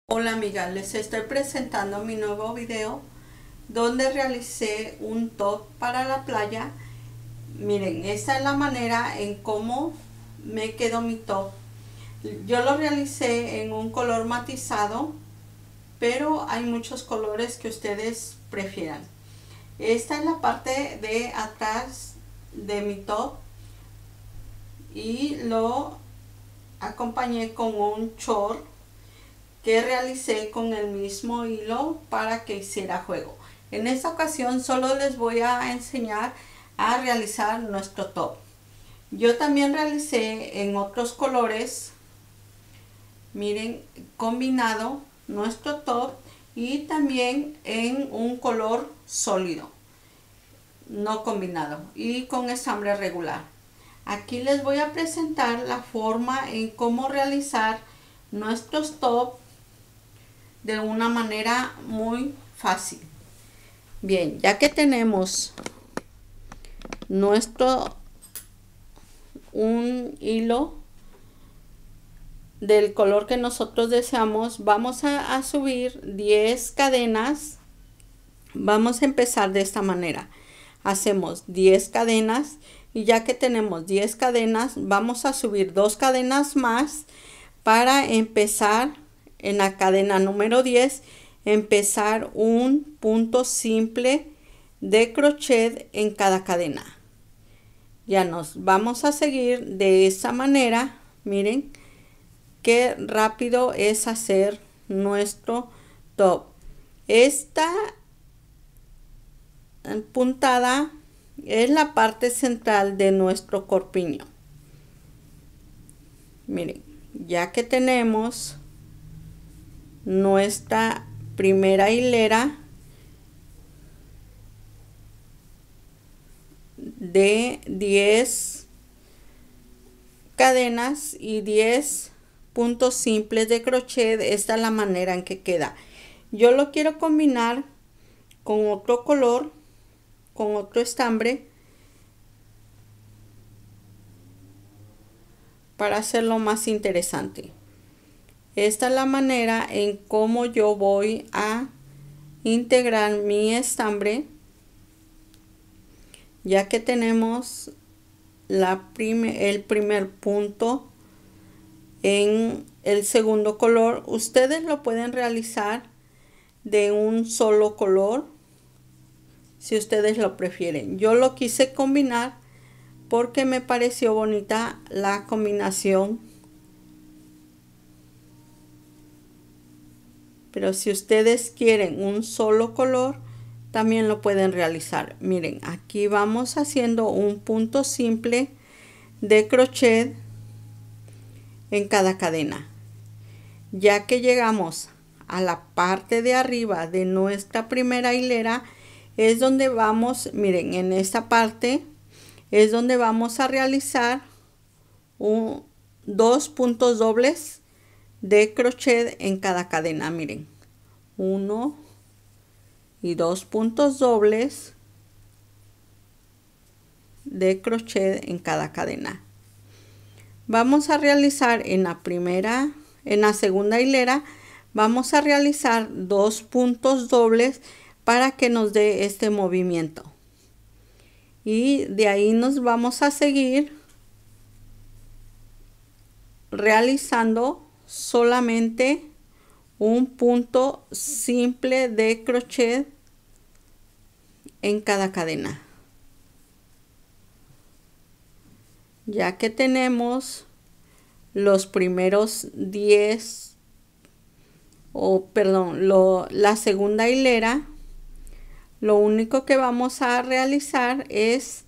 Hola amigas, les estoy presentando mi nuevo video donde realicé un top para la playa. Miren, esta es la manera en cómo me quedó mi top. Yo lo realicé en un color matizado, pero hay muchos colores que ustedes prefieran. Esta es la parte de atrás de mi top y lo acompañé con un short que realicé con el mismo hilo para que hiciera juego. En esta ocasión solo les voy a enseñar a realizar nuestro top. Yo también realicé en otros colores, miren, combinado nuestro top y también en un color sólido, no combinado, y con estambre regular. Aquí les voy a presentar la forma en cómo realizar nuestros top de una manera muy fácil. Bien, ya que tenemos nuestro un hilo del color que nosotros deseamos, vamos a subir 10 cadenas. Vamos a empezar de esta manera. Hacemos 10 cadenas y ya que tenemos 10 cadenas, vamos a subir 2 cadenas más para empezar en la cadena número 10, empezar un punto simple de crochet en cada cadena. Ya nos vamos a seguir de esa manera. Miren qué rápido es hacer nuestro top. Esta puntada es la parte central de nuestro corpiño. Miren, ya que tenemos nuestra primera hilera de 10 cadenas y 10 puntos simples de crochet, esta es la manera en que queda. Yo lo quiero combinar con otro color, con otro estambre, para hacerlo más interesante. Esta es la manera en cómo yo voy a integrar mi estambre, ya que tenemos el primer punto en el segundo color. Ustedes lo pueden realizar de un solo color si ustedes lo prefieren. Yo lo quise combinar porque me pareció bonita la combinación, pero si ustedes quieren un solo color también lo pueden realizar. Miren, aquí vamos haciendo un punto simple de crochet en cada cadena. Ya que llegamos a la parte de arriba de nuestra primera hilera, es donde vamos, miren, en esta parte es donde vamos a realizar dos puntos dobles de crochet en cada cadena. Miren, 1 y 2 puntos dobles de crochet en cada cadena. Vamos a realizar en la segunda hilera, vamos a realizar 2 puntos dobles para que nos dé este movimiento. Y de ahí nos vamos a seguir realizando solamente un punto simple de crochet en cada cadena. Ya que tenemos los primeros 10 la segunda hilera, lo único que vamos a realizar es,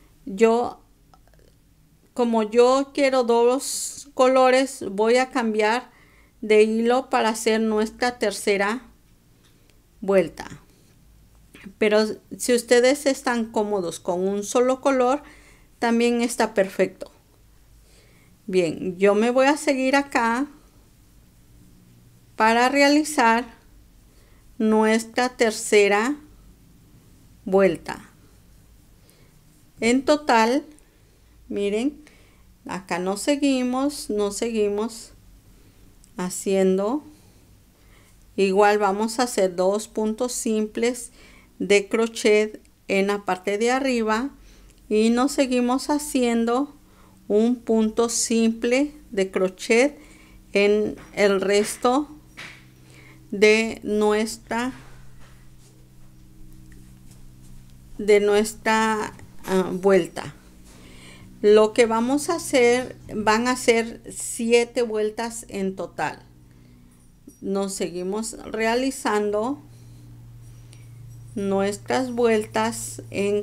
como yo quiero dos colores, voy a cambiar de hilo para hacer nuestra tercera vuelta. Pero si ustedes están cómodos con un solo color, también está perfecto. Bien, yo me voy a seguir acá para realizar nuestra tercera vuelta. En total, miren, acá nos seguimos haciendo Igual vamos a hacer 2 puntos simples de crochet en la parte de arriba y nos seguimos haciendo un punto simple de crochet en el resto de nuestra vuelta. Lo que vamos a hacer, van a ser 7 vueltas en total. Nos seguimos realizando nuestras vueltas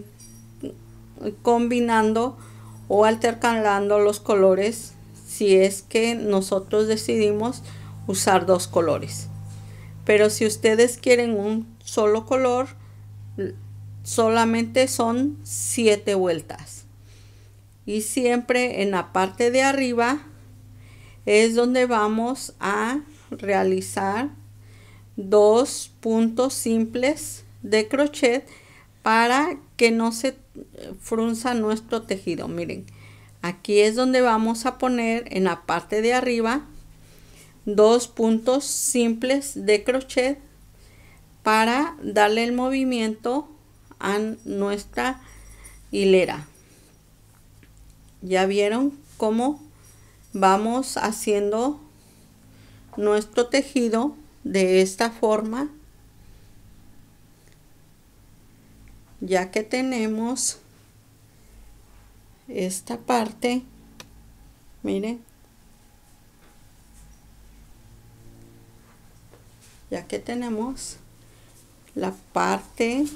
combinando o alternando los colores si es que nosotros decidimos usar 2 colores. Pero si ustedes quieren un solo color, solamente son 7 vueltas. Y siempre en la parte de arriba es donde vamos a realizar 2 puntos simples de crochet para que no se frunza nuestro tejido. Miren, aquí es donde vamos a poner en la parte de arriba 2 puntos simples de crochet para darle el movimiento a nuestra hilera. Ya vieron cómo vamos haciendo nuestro tejido de esta forma. Ya que tenemos esta parte, miren, ya que tenemos la parte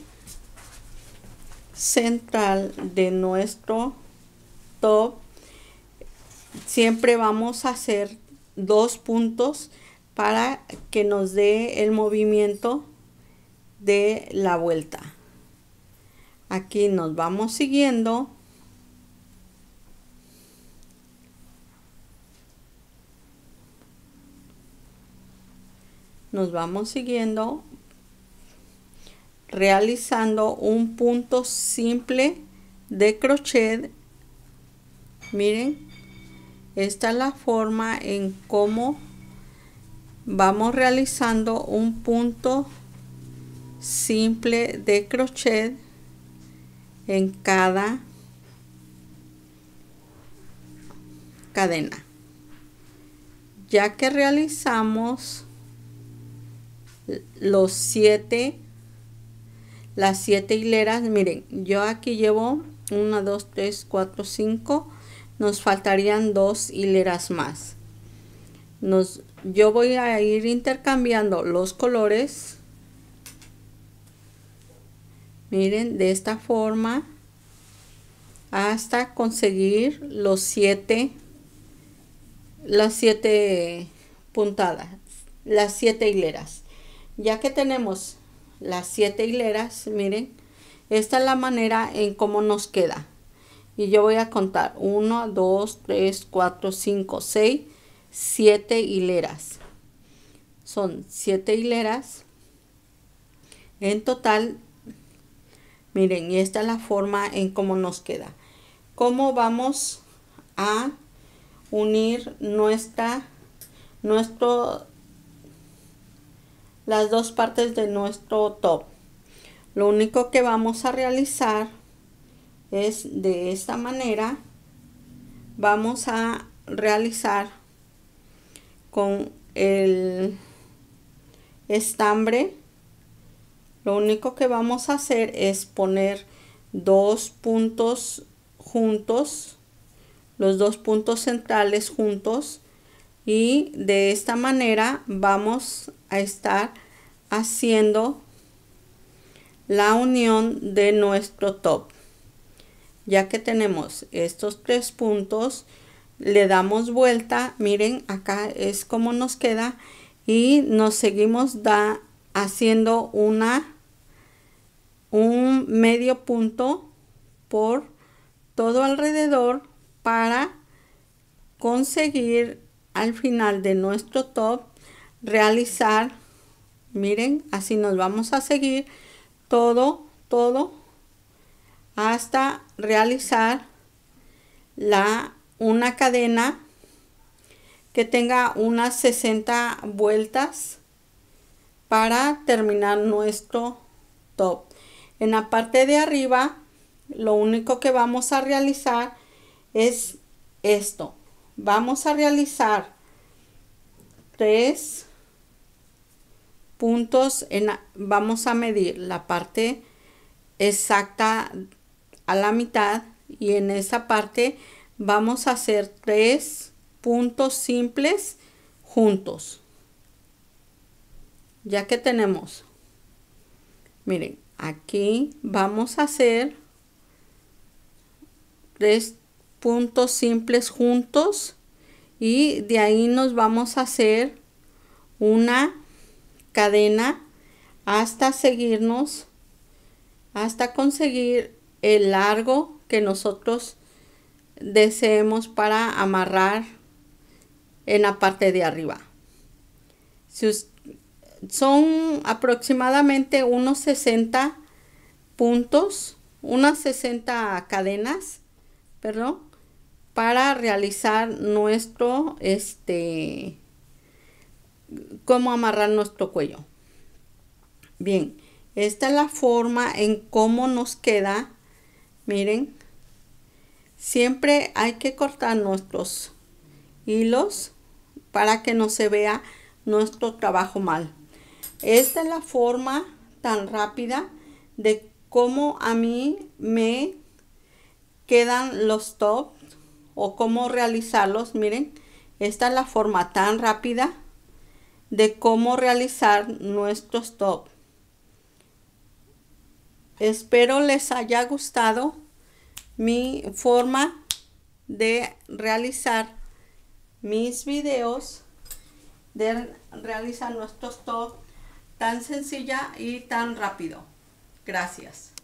central de nuestro top, siempre vamos a hacer 2 puntos para que nos dé el movimiento de la vuelta. Aquí nos vamos siguiendo. Nos vamos siguiendo realizando un punto simple de crochet. Miren, esta es la forma en cómo vamos realizando un punto simple de crochet en cada cadena. Ya que realizamos las 7 hileras, miren, yo aquí llevo 1, 2, 3, 4, 5, nos faltarían 2 hileras más. Yo voy a ir intercambiando los colores. Miren, de esta forma hasta conseguir las 7 puntadas, las 7 hileras. Ya que tenemos las 7 hileras, miren, esta es la manera en cómo nos queda. Y yo voy a contar 1, 2, 3, 4, 5, 6, 7 hileras. Son 7 hileras en total. Miren, y esta es la forma en cómo nos queda. Cómo vamos a unir las dos partes de nuestro top. Lo único que vamos a realizar es de esta manera. Vamos a realizar con el estambre. Lo único que vamos a hacer es poner 2 puntos juntos, los 2 puntos centrales juntos, y de esta manera vamos a estar haciendo la unión de nuestro top. Ya que tenemos estos 3 puntos, le damos vuelta. Miren, acá es como nos queda, y nos seguimos haciendo un medio punto por todo alrededor para conseguir al final de nuestro top realizar, miren, así nos vamos a seguir todo hasta realizar una cadena que tenga unas 60 vueltas para terminar nuestro top. En la parte de arriba, lo único que vamos a realizar es esto. Vamos a realizar 3 puntos vamos a medir la parte exacta a la mitad, y en esa parte vamos a hacer 3 puntos simples juntos. Ya que tenemos, miren, aquí vamos a hacer 3 puntos simples juntos, y de ahí nos vamos a hacer una cadena hasta seguirnos, hasta conseguir el largo que nosotros deseemos para amarrar en la parte de arriba. Son aproximadamente unos 60 puntos, unas 60 cadenas, perdón, para realizar nuestro cómo amarrar nuestro cuello. Bien, esta es la forma en cómo nos queda. Miren, siempre hay que cortar nuestros hilos para que no se vea nuestro trabajo mal. Esta es la forma tan rápida de cómo a mí me quedan los tops o cómo realizarlos. Miren, esta es la forma tan rápida de cómo realizar nuestros tops. Espero les haya gustado mi forma de realizar mis videos, de realizar nuestros tops tan sencilla y tan rápido. Gracias.